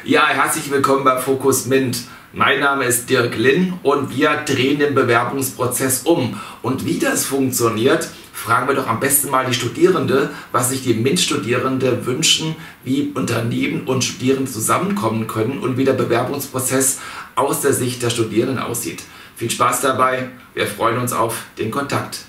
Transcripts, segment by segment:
Ja, herzlich willkommen bei Fokus Mint. Mein Name ist Dirk Linn und wir drehen den Bewerbungsprozess um. Und wie das funktioniert, fragen wir doch am besten mal die Studierende, was sich die Mint-Studierende wünschen, wie Unternehmen und Studierende zusammenkommen können und wie der Bewerbungsprozess aus der Sicht der Studierenden aussieht. Viel Spaß dabei, wir freuen uns auf den Kontakt.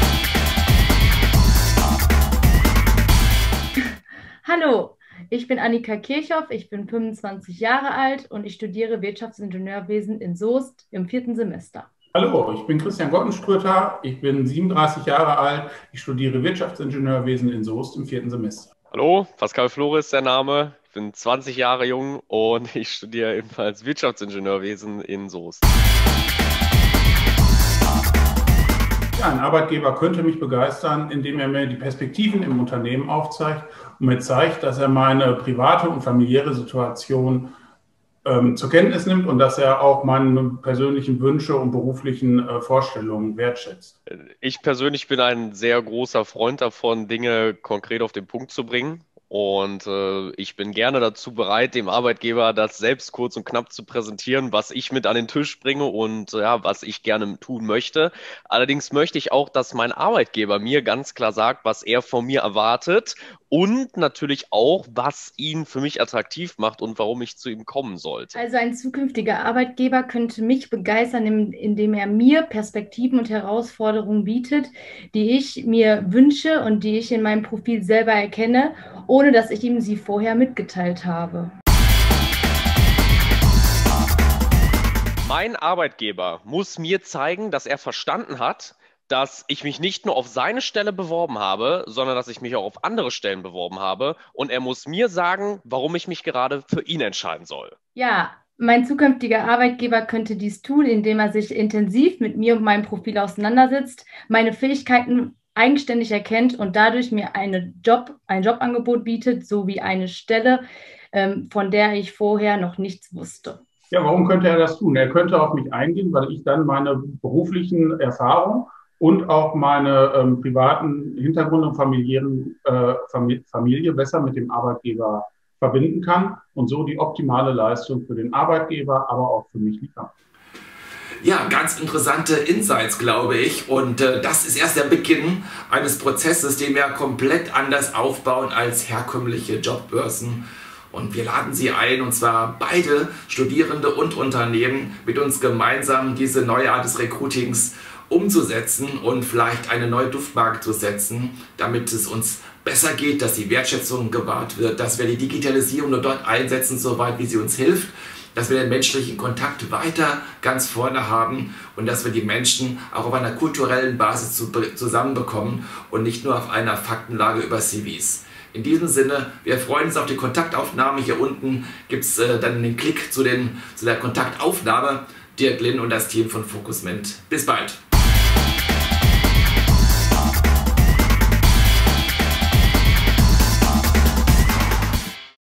Hallo, ich bin Annika Kirchhoff, ich bin 25 Jahre alt und ich studiere Wirtschaftsingenieurwesen in Soest im 4. Semester. Hallo, ich bin Christian Gottenströter, ich bin 37 Jahre alt, ich studiere Wirtschaftsingenieurwesen in Soest im 4. Semester. Hallo, Pascal Flores ist der Name, ich bin 20 Jahre jung und ich studiere ebenfalls Wirtschaftsingenieurwesen in Soest. Ja, ein Arbeitgeber könnte mich begeistern, indem er mir die Perspektiven im Unternehmen aufzeigt und mir zeigt, dass er meine private und familiäre Situation zur Kenntnis nimmt und dass er auch meine persönlichen Wünsche und beruflichen Vorstellungen wertschätzt. Ich persönlich bin ein sehr großer Freund davon, Dinge konkret auf den Punkt zu bringen. Und ich bin gerne dazu bereit, dem Arbeitgeber das selbst kurz und knapp zu präsentieren, was ich mit an den Tisch bringe und ja, was ich gerne tun möchte. Allerdings möchte ich auch, dass mein Arbeitgeber mir ganz klar sagt, was er von mir erwartet und natürlich auch, was ihn für mich attraktiv macht und warum ich zu ihm kommen sollte. Also ein zukünftiger Arbeitgeber könnte mich begeistern, indem er mir Perspektiven und Herausforderungen bietet, die ich mir wünsche und die ich in meinem Profil selber erkenne, ohne dass ich ihm sie vorher mitgeteilt habe. Mein Arbeitgeber muss mir zeigen, dass er verstanden hat, dass ich mich nicht nur auf seine Stelle beworben habe, sondern dass ich mich auch auf andere Stellen beworben habe. Und er muss mir sagen, warum ich mich gerade für ihn entscheiden soll. Ja, mein zukünftiger Arbeitgeber könnte dies tun, indem er sich intensiv mit mir und meinem Profil auseinandersetzt, meine Fähigkeiten eigenständig erkennt und dadurch mir ein Jobangebot bietet, sowie eine Stelle, von der ich vorher noch nichts wusste. Ja, warum könnte er das tun? Er könnte auf mich eingehen, weil ich dann meine beruflichen Erfahrungen und auch meine privaten Hintergründe und Familie besser mit dem Arbeitgeber verbinden kann und so die optimale Leistung für den Arbeitgeber, aber auch für mich liefern. Ja, ganz interessante Insights, glaube ich. Und das ist erst der Beginn eines Prozesses, den wir komplett anders aufbauen als herkömmliche Jobbörsen. Und wir laden Sie ein, und zwar beide Studierende und Unternehmen, mit uns gemeinsam diese neue Art des Recruitings umzusetzen und vielleicht eine neue Duftmarke zu setzen, damit es uns besser geht, dass die Wertschätzung gewahrt wird, dass wir die Digitalisierung nur dort einsetzen, soweit wie sie uns hilft, dass wir den menschlichen Kontakt weiter ganz vorne haben und dass wir die Menschen auch auf einer kulturellen Basis zusammenbekommen und nicht nur auf einer Faktenlage über CVs. In diesem Sinne, wir freuen uns auf die Kontaktaufnahme. Hier unten gibt es dann den Klick zu der Kontaktaufnahme. Dirk Linn und das Team von Fokus Mint. Bis bald!